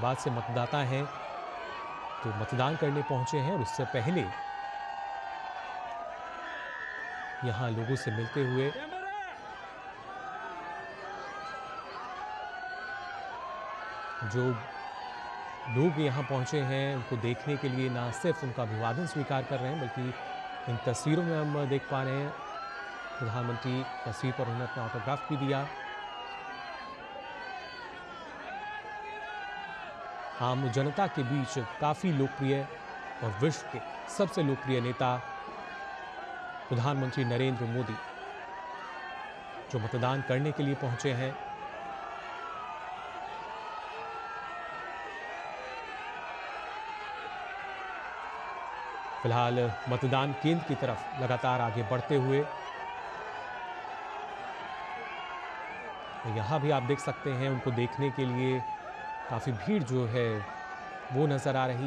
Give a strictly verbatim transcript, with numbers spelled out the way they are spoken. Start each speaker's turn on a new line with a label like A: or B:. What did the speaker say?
A: फैसलाबाद से मतदाता हैं तो मतदान करने पहुंचे हैं और इससे पहले यहां लोगों से मिलते हुए जो लोग यहां पहुंचे हैं उनको देखने के लिए ना सिर्फ उनका अभिवादन स्वीकार कर रहे हैं बल्कि इन तस्वीरों में हम देख पा रहे हैं प्रधानमंत्री तस्वीर पर उन्होंने अपना ऑटोग्राफ भी दिया। आम जनता के बीच काफी लोकप्रिय और विश्व के सबसे लोकप्रिय नेता प्रधानमंत्री नरेंद्र मोदी जो मतदान करने के लिए पहुंचे हैं। फिलहाल मतदान केंद्र की तरफ लगातार आगे बढ़ते हुए यहां भी आप देख सकते हैं उनको देखने के लिए काफी भीड़ जो है वो नजर आ रही